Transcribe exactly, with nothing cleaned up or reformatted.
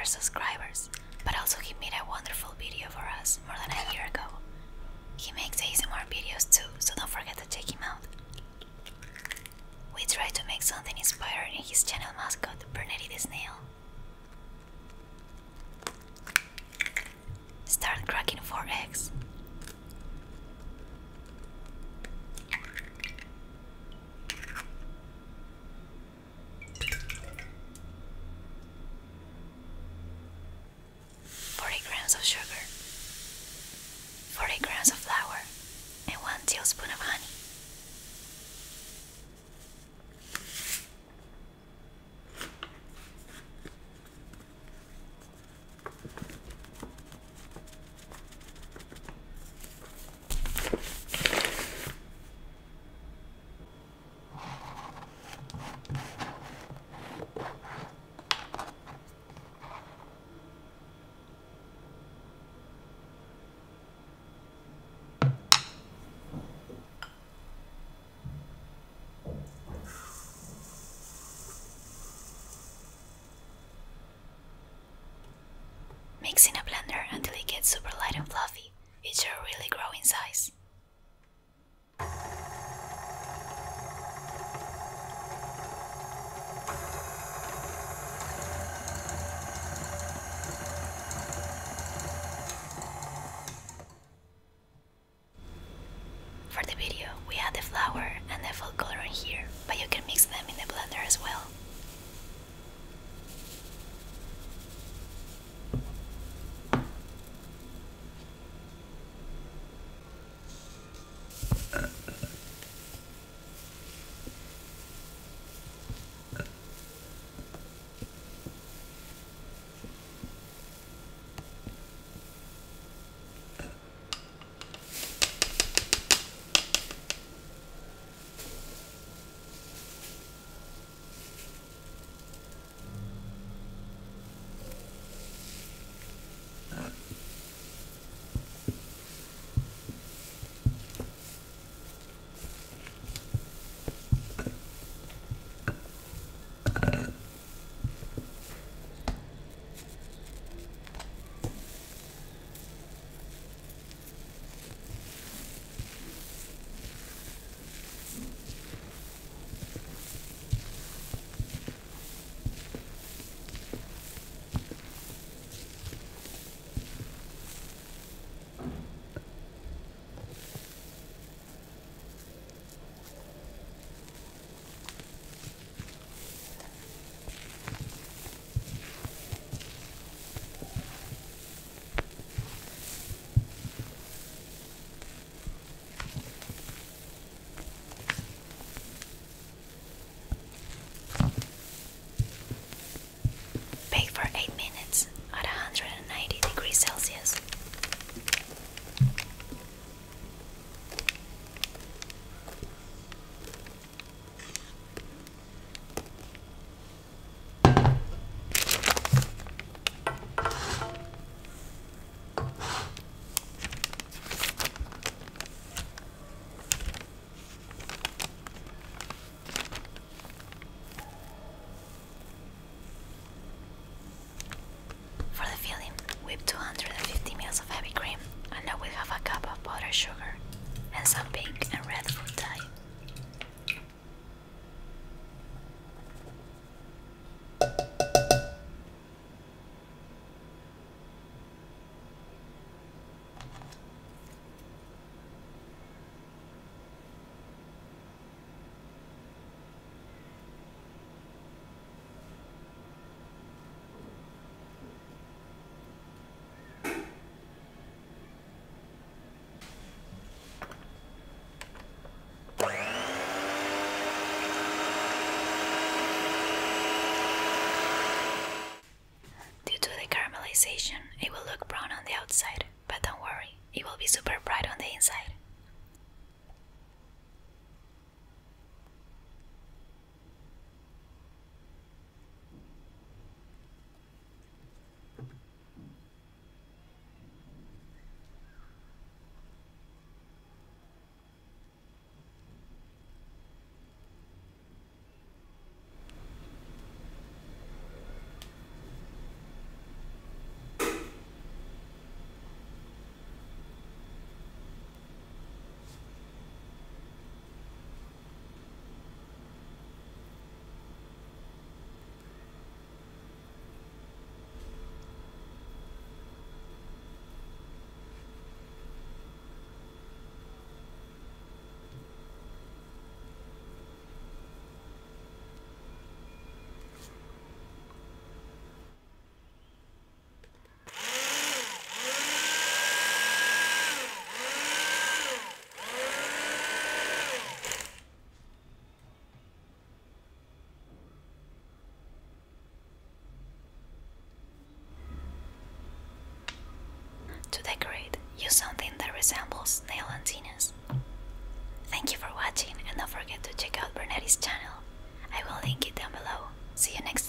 our subscribers, but also he made a wonderful video for us more than a year ago. He makes A S M R videos too, so don't forget to check him out. We try to make something inspired in his channel mascot, Vernedi the snail. Start cracking four eggs. forty grams of sugar, forty grams of flour, and one tablespoon of honey. Mix in a blender until it gets super light and fluffy. It should really grow in size. For the video, we add the flour and the food coloring here, but you can mix them in the blender as well. Bake for eight minutes at one hundred ninety degrees Celsius. For the filling, whip two hundred fifty milliliters of heavy cream, along with half a cup of powdered sugar and some pink and red fruit dye. It will look brown on the outside, but don't worry, it will be super bright on the inside. decorate, use something that resembles snail antennas. Thank you for watching, and don't forget to check out Vernedi's channel. I will link it down below. See you next time.